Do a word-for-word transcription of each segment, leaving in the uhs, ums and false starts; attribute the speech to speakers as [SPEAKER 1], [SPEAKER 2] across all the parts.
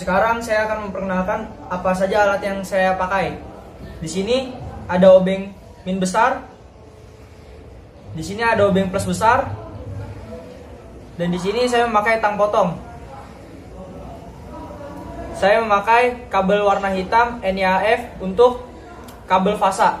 [SPEAKER 1] Sekarang saya akan memperkenalkan apa saja alat yang saya pakai. Di sini ada obeng min besar, di sini ada obeng plus besar, dan di sini saya memakai tang potong. Saya memakai kabel warna hitam N I A F untuk kabel fasa,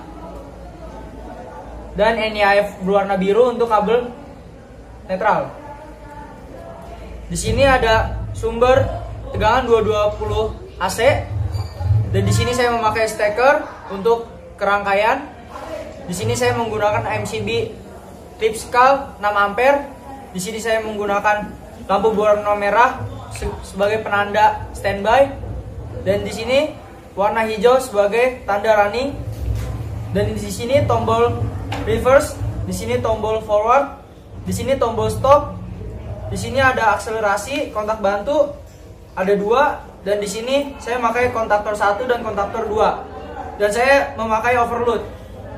[SPEAKER 1] dan N I A F berwarna biru untuk kabel netral. Di sini ada sumber tegangan dua ratus dua puluh A C, dan di sini saya memakai steker untuk kerangkaian. Di sini saya menggunakan M C B Tripscal enam ampere. Di sini saya menggunakan lampu berwarna merah sebagai penanda standby, dan di sini warna hijau sebagai tanda running. Dan di sini tombol reverse, di sini tombol forward, di sini tombol stop. Di sini ada akselerasi, kontak bantu ada dua, dan di sini saya memakai kontaktor satu dan kontaktor dua, dan saya memakai overload.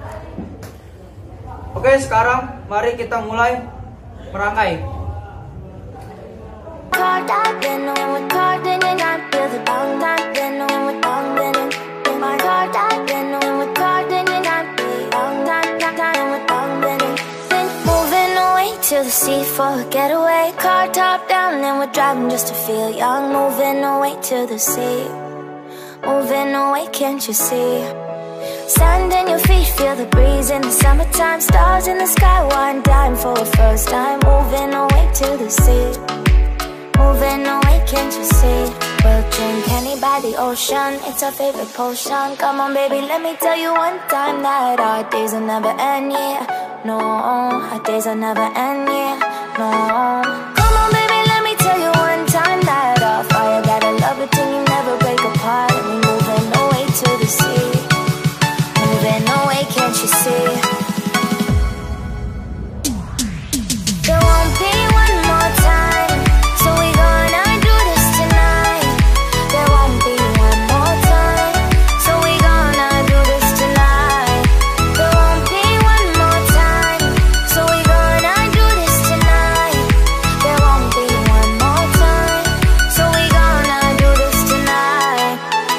[SPEAKER 1] Oke, sekarang mari kita mulai merangkai.
[SPEAKER 2] To the sea for a getaway, car top down and we're driving just to feel young. Moving away to the sea, moving away, can't you see? Sand in your feet, feel the breeze in the summertime. Stars in the sky, one dime for a first time. Moving away to the sea, moving away, can't you see? We'll drink Henny by the ocean, it's our favorite potion. Come on baby, let me tell you one time that our days will never end, yeah. No, our days will never end, yeah. No, come on baby, let me tell you one time that our fire got a love it till you never break apart. And we moving away to the sea, moving away, can't you see? There won't be one more time, so we gonna do this tonight. There won't be one more time, so we gonna do this tonight. There won't be one more time, so we gonna do this tonight. There won't be one more time, so we gonna do this tonight.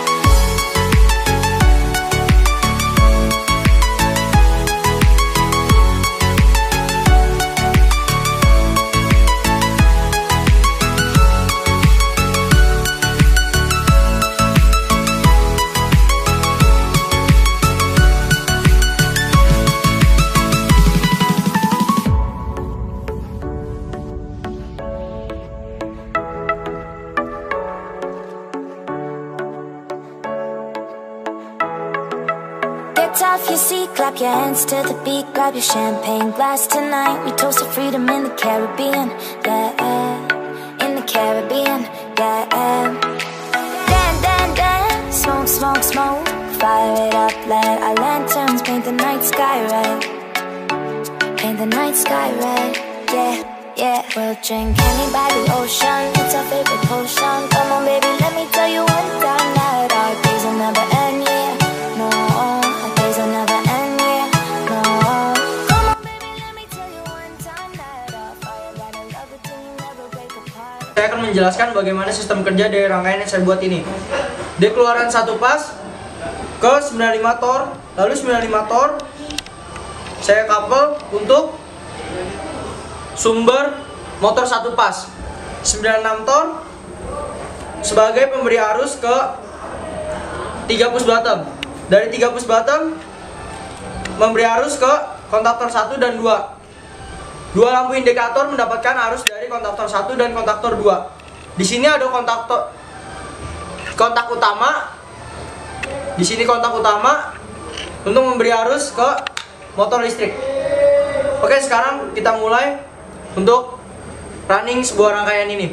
[SPEAKER 2] Get off your seat, clap your hands to the beat. Grab your champagne glass tonight. We toast to freedom in the Caribbean, yeah. In the Caribbean, yeah. Dan, dan, dan, smoke, smoke, smoke. Fire it up, let our lanterns paint the night sky red. Paint the night sky red, yeah, yeah. We'll drink Henny by the ocean, it's our favorite potion. Come on baby, let me tell you one time that our days will never end, yeah. No, our days will never end, yeah. No, come on baby, let me tell you one time that our fire got a love it till you never break apart.
[SPEAKER 1] Saya akan menjelaskan bagaimana sistem kerja dari rangkaian yang saya buat ini. Di keluaran satu pas ke sembilan puluh lima tor, lalu sembilan puluh lima tor saya couple untuk sumber motor satu pas. Sembilan puluh enam tor sebagai pemberi arus ke tiga push bottom. Dari tiga push bottom memberi arus ke kontaktor satu dan dua. Dua lampu indikator mendapatkan arus dari kontaktor satu dan kontaktor dua. Di sini ada kontaktor kontak utama. Di sini kontak utama untuk memberi arus ke motor listrik. Oke, sekarang kita mulai untuk running sebuah rangkaian ini.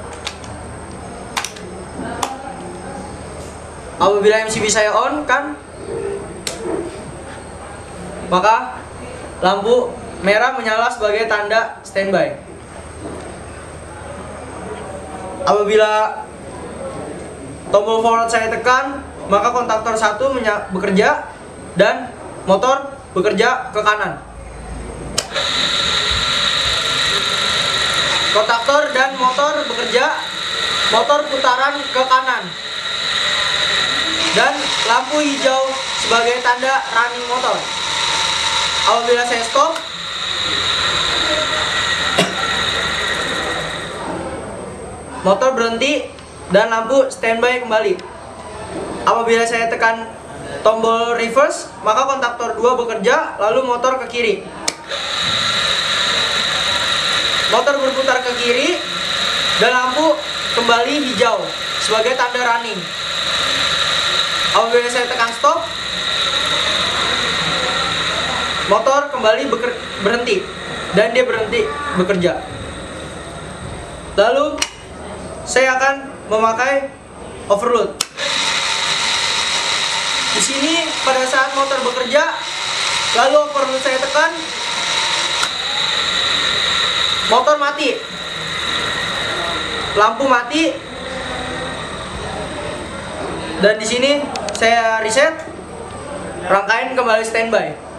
[SPEAKER 1] Apabila M C B saya on kan, maka lampu merah menyala sebagai tanda standby. Apabila tombol forward saya tekan, maka kontaktor satu bekerja dan motor bekerja ke kanan. Kontaktor dan motor bekerja motor putaran ke kanan, dan lampu hijau sebagai tanda running motor. Apabila saya stop, motor berhenti dan lampu standby kembali. Apabila saya tekan tombol reverse, maka kontaktor dua bekerja, lalu motor ke kiri. Motor berputar ke kiri dan lampu kembali hijau sebagai tanda running. Apabila saya tekan stop, motor kembali berhenti dan dia berhenti bekerja. Lalu saya akan memakai overload. Di sini pada saat motor bekerja, lalu overload saya tekan, motor mati, lampu mati, dan di sini saya reset, rangkaian kembali standby.